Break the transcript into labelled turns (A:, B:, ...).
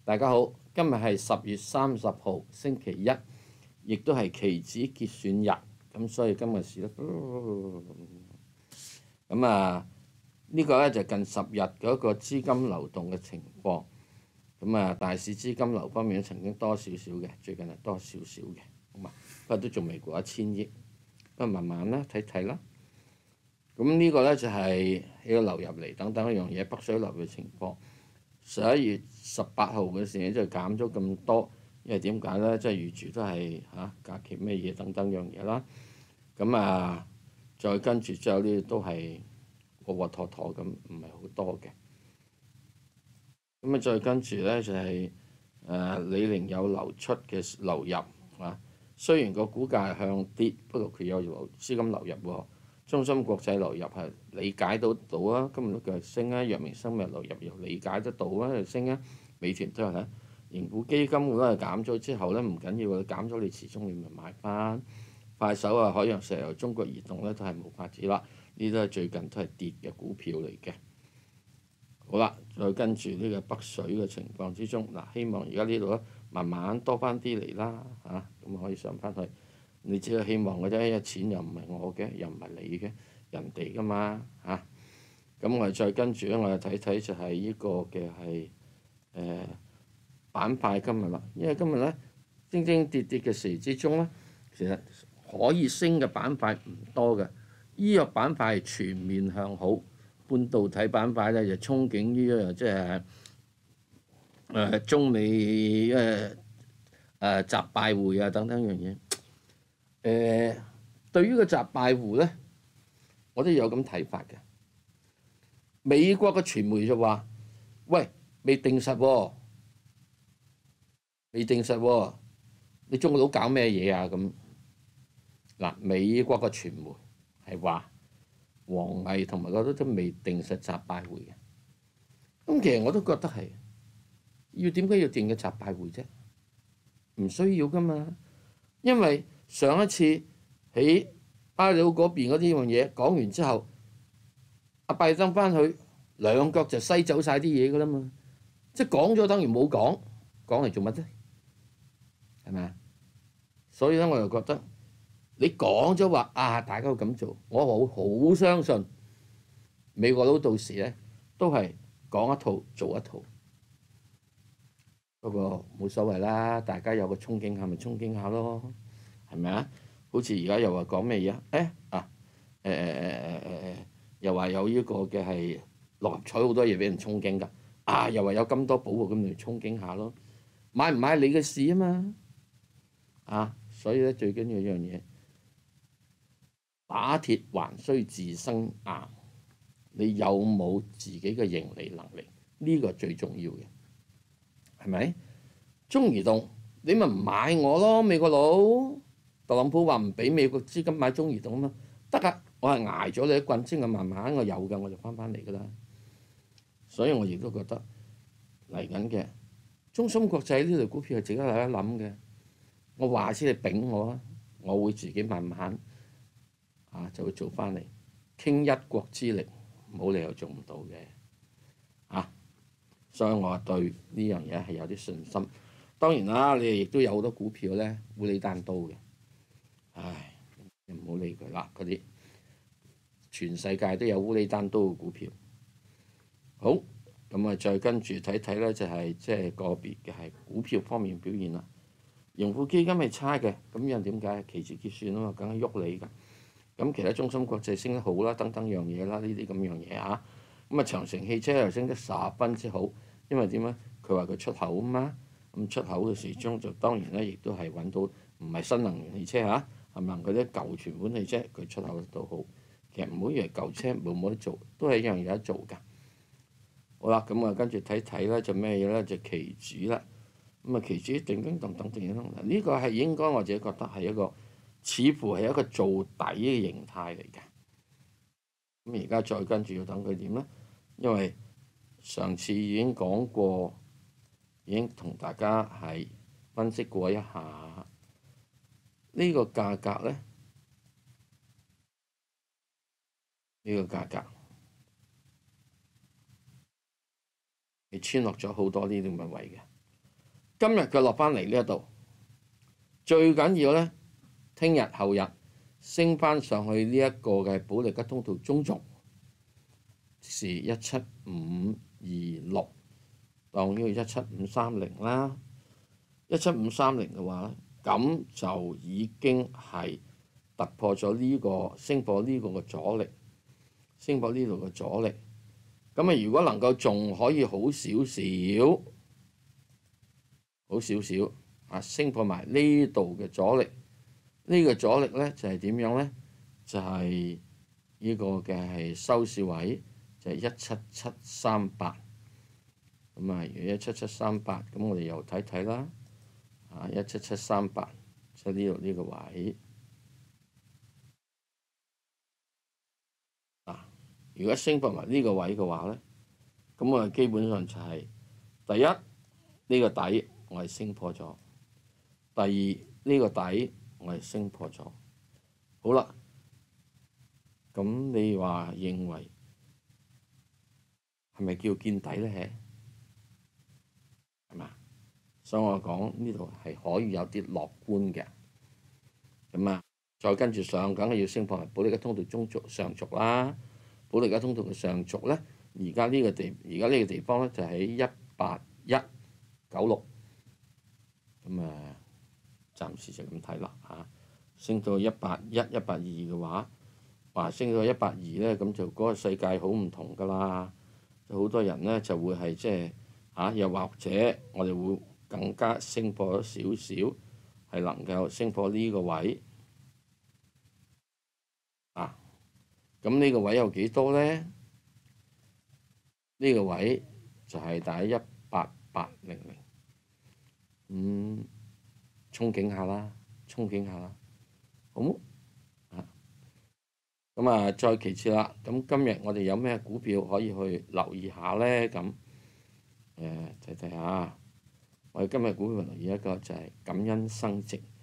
A: 大家好，今日係10月30號星期一，亦都係期指結算日，咁所以今日市咧，咁呢個咧就近10日嗰個資金流動嘅情況，咁大市資金流方面曾經多少少嘅，最近係多少少嘅，不過都仲未過1000億，不過慢慢啦睇睇啦。咁呢個咧就係起個流入嚟等等一樣嘢，北水流嘅情況。11月18號嘅時候就減咗咁多，因為點解咧？即係預住都係假期咩嘢等等樣嘢啦。咁再跟住之後呢都係鑊鑊妥妥咁，唔係好多嘅。咁再跟住咧就係李寧有流出嘅流入雖然個股價係向跌，不過佢有資金流入喎。中芯國際流入係理解到啊，今日都繼續升啊，藥明生物流入又理解得到啊，升啊，美團都係啦。盈富基金嗰個減咗之後咧，唔緊要嘅，減咗你始終你咪買翻。快手啊、海洋石油、中國移動咧都係冇法子啦，呢啲都係最近都係跌嘅股票嚟嘅。好啦，再跟住呢個北水嘅情況之中，希望而家呢度咧慢慢多翻啲嚟啦咁可以上翻去。你只係希望嘅啫，因為錢又唔係我嘅，又唔係你嘅，人哋噶嘛咁我哋再跟住咧，我哋睇睇就係呢個嘅係板塊今日啦。因為今日咧升升跌跌嘅時之中咧，其實可以升嘅板塊唔多嘅。醫藥板塊係全面向好，半導體板塊咧就憧憬於即係中美習拜會啊等等樣嘢。對於個習拜會咧，我都有咁睇法嘅。美國嘅傳媒就話：喂，未定實喎，未定實喎，你中國佬搞咩嘢啊？咁美國嘅傳媒係話王毅同埋嗰啲都未定實習拜會嘅。咁其實我都覺得係點解要定嘅習拜會啫？唔需要噶嘛，因為上一次喺巴厘島嗰邊嗰啲樣嘢講完之後，阿拜登翻去兩腳就篩走晒啲嘢噶啦嘛，即係講咗等於冇講，講嚟做乜啫？係咪啊？所以咧，我又覺得你講咗話大家都咁做，我好相信美國佬到時咧都係講一套做一套。不過冇所謂啦，大家有個憧憬下咪憧憬下咯，係咪啊？好似而家又話講咩嘢又話有呢個嘅係六合彩好多嘢俾人憧憬㗎，又話有咁多寶喎，咁咪憧憬下咯。買唔買你嘅事啊嘛，所以咧最緊要一樣嘢，打鐵還需自身硬，你有冇自己嘅盈利能力？呢個最重要嘅。係咪？中移動你咪唔買我咯，美國佬。特朗普話唔俾美國資金買中移動啊嘛，得㗎，我係捱咗你一棍先，我慢慢我有㗎，我就翻嚟㗎啦。所以我亦都覺得嚟緊嘅中芯國際呢類股票係值得大家諗嘅。我話先你丙我啊，我會自己慢慢就會做翻嚟，傾一國之力，冇理由做唔到嘅所以我對呢樣嘢係有啲信心。當然啦，你哋亦都有好多股票咧，烏里單刀嘅，唔好理佢啦。嗰啲全世界都有烏里單刀嘅股票。好，咁再跟住睇睇咧，就係即係個別嘅係股票方面表現啦。盈富基金係差嘅，咁樣點解？期指結算啊嘛，梗係喐你㗎。咁其他中芯國際升得好啦，等等樣嘢啦，呢啲咁樣嘢咁長城汽車又升得十分之好，因為點咧？佢話佢出口啊嘛，咁出口嘅時鐘就當然咧，亦都係揾到唔係新能源汽車係咪？佢啲舊存款汽車佢出口得到好。其實唔好以為舊車冇得做，都係一樣有得做㗎。好啦，咁跟住睇睇咧就咩嘢咧？就期指啦。咁期指叮叮當當叮叮當，呢個係應該我自己覺得係一個似乎係一個做底嘅形態嚟嘅。咁而家再跟住要等佢點咧？因為上次已經講過，已經同大家係分析過一下呢個價格咧，呢個價格係穿落咗好多呢啲咁嘅位嘅。 今日佢落翻嚟呢一度，最緊要咧，聽日後日升翻上去呢一個嘅保利加通道中軸，是17526，當呢個17530啦。17530嘅話咧，咁就已經係突破咗呢個升破呢個嘅阻力，升破呢度嘅阻力。咁啊，如果能夠仲可以好少少啊，升破埋呢度嘅阻力，呢個阻力咧就係點樣咧？就係呢個嘅係收市位，就係17738。咁啊，如果17738，咁我哋又睇睇啦。17738，即係呢度呢個位。如果升破埋呢個位嘅話咧，咁我哋基本上就係第一呢個底我係升破咗，第二呢個底我係升破咗。好啦，咁你話認為係咪叫見底咧？係嘛？所以我講呢度係可以有啲樂觀嘅。咁啊，再跟住上，梗係要升破埋保利加通道中軸上軸啦。保利加通道嘅上軸咧，而家呢個地方咧就喺18196。咁啊，暫時就咁睇啦嚇。升到181、182嘅話，升到182咧，咁就嗰個世界好唔同㗎啦。就好多人咧就會係即係又或者我哋會更加升破咗少少，係能夠升破呢個位。咁呢個位有幾多咧？呢個位就係大約18800。憧憬下啦，好冇？咁啊，再其次啦。咁今日我哋有咩股票可以去留意下咧？咁睇睇下。我哋今日股票留意一個就係感恩生殖。